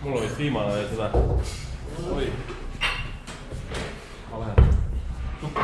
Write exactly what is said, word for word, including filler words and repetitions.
mul oli vist viimane veel seda. Oi. Ma lähen. Tukka.